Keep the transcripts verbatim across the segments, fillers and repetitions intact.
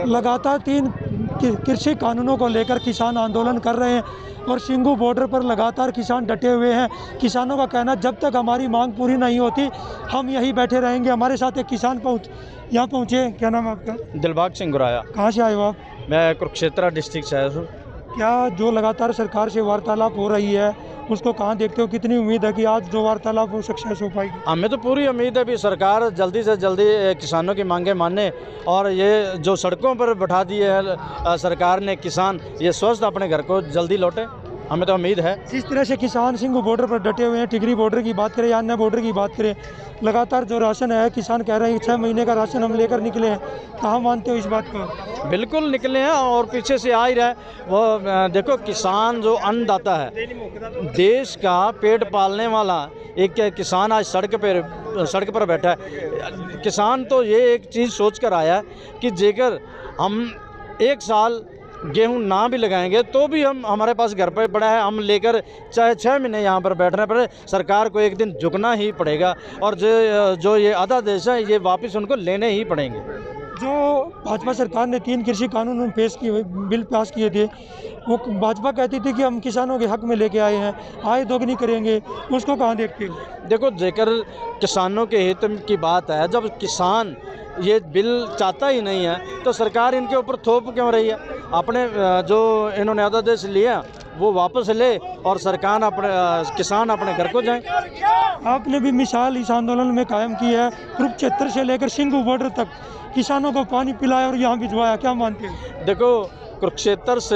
लगातार तीन कृषि कानूनों को लेकर किसान आंदोलन कर रहे हैं और शिंगू बॉर्डर पर लगातार किसान डटे हुए हैं। किसानों का कहना जब तक हमारी मांग पूरी नहीं होती हम यहीं बैठे रहेंगे। हमारे साथ एक किसान पहुँच यहाँ पहुँचे। क्या नाम है आपका? दिलबाग सिंह गुराया। कहाँ से आए हो आप? मैं कुरुक्षेत्र डिस्ट्रिक्ट से आया हूँ। क्या जो लगातार सरकार से वार्तालाप हो रही है उसको कहाँ देखते हो? कितनी उम्मीद है कि आज जो वार्तालाप वो सक्सेस हो पाएगी? हमें तो पूरी उम्मीद है भी सरकार जल्दी से जल्दी किसानों की मांगें माने और ये जो सड़कों पर बैठा दिए है सरकार ने किसान, ये स्वस्थ अपने घर को जल्दी लौटे, हमें तो उम्मीद है। जिस तरह से किसान सिंगू बॉर्डर पर डटे हुए हैं, टिगरी बॉर्डर की बात करें या अन्य बॉर्डर की बात करें, लगातार जो राशन है किसान कह रहे हैं छः महीने का राशन हम लेकर निकले हैं। कहाँ मानते हो इस बात को? बिल्कुल निकले हैं और पीछे से आ ही रहा है। वो देखो, किसान जो अन्नदाता है, देश का पेट पालने वाला एक किसान आज सड़क पर सड़क पर बैठा है। किसान तो ये एक चीज़ सोच कर आया कि जेकर हम एक साल गेहूं ना भी लगाएंगे तो भी हम हमारे पास घर पर पड़ा है, हम लेकर चाहे छः महीने यहाँ पर बैठना पड़े, सरकार को एक दिन झुकना ही पड़ेगा और जो जो ये आधा देश है ये वापस उनको लेने ही पड़ेंगे। जो भाजपा सरकार ने तीन कृषि कानून पेश किए, बिल पास किए थे, वो भाजपा कहती थी कि हम किसानों के हक में लेके आए हैं, आय दोगुनी करेंगे, उसको कहाँ देखते हो? देखो, जेकर किसानों के हित की बात है, जब किसान ये बिल चाहता ही नहीं है तो सरकार इनके ऊपर थोप क्यों रही है? अपने जो इन्होंने अध्यादेश लिया वो वापस ले और सरकार अपने किसान अपने घर को जाएं। आपने भी मिसाल इस आंदोलन में कायम की है, कुरुक्षेत्र से लेकर सिंगू बॉर्डर तक किसानों को पानी पिलाया और यहाँ भिजवाया, क्या मानते हैं? देखो, कुरुक्षेत्र से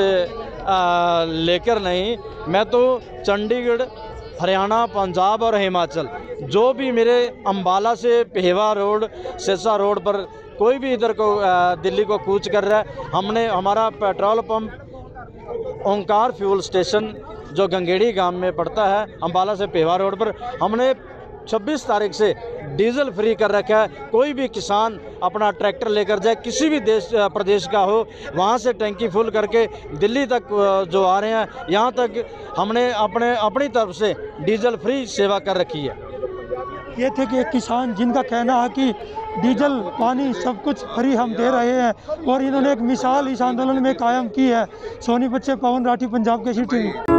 लेकर नहीं, मैं तो चंडीगढ़, हरियाणा, पंजाब और हिमाचल, जो भी मेरे अंबाला से पेहवा रोड, सिरसा रोड पर कोई भी इधर को दिल्ली को कूच कर रहा है, हमने हमारा petrol pump Omkar fuel station जो गंगेड़ी गांव में पड़ता है, अंबाला से पेहवा रोड पर, हमने छब्बीस तारीख से डीजल फ्री कर रखा है। कोई भी किसान अपना ट्रैक्टर लेकर जाए, किसी भी देश प्रदेश का हो, वहाँ से टैंकी फुल करके दिल्ली तक जो आ रहे हैं, यहाँ तक हमने अपने अपनी तरफ से डीजल फ्री सेवा कर रखी है। ये थे कि किसान जिनका कहना है कि डीजल, पानी सब कुछ फ्री हम दे रहे हैं और इन्होंने एक मिसाल इस आंदोलन में कायम की है। सोनी बच्चे, पवन राठी, पंजाब के सिटी।